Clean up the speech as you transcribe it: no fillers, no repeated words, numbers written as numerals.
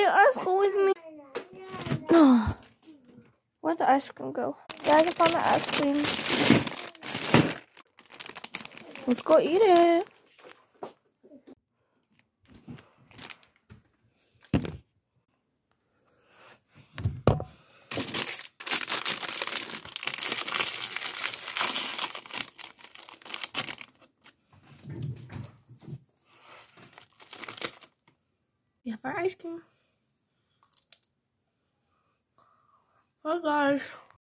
get ice cream with me. Where'd the ice cream go? Guys, I found the ice cream. Let's go eat it. We have our ice cream. Oh guys.